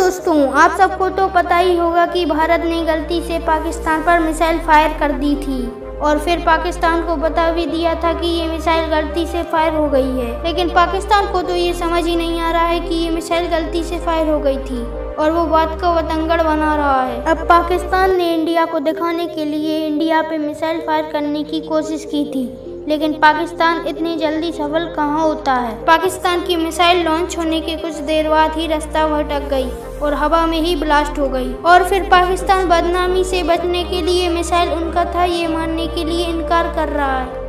दोस्तों, आप सबको तो पता ही होगा कि भारत ने गलती से पाकिस्तान पर मिसाइल फायर कर दी थी और फिर पाकिस्तान को बता भी दिया था कि ये मिसाइल गलती से फायर हो गई है। लेकिन पाकिस्तान को तो ये समझ ही नहीं आ रहा है कि ये मिसाइल गलती से फायर हो गई थी और वो बात को बतंगड़ बना रहा है। अब पाकिस्तान ने इंडिया को दिखाने के लिए इंडिया पे मिसाइल फायर करने की कोशिश की थी, लेकिन पाकिस्तान इतनी जल्दी सफल कहाँ होता है। पाकिस्तान की मिसाइल लॉन्च होने के कुछ देर बाद ही रास्ता भटक गई और हवा में ही ब्लास्ट हो गई और फिर पाकिस्तान बदनामी से बचने के लिए मिसाइल उनका था ये मानने के लिए इनकार कर रहा है।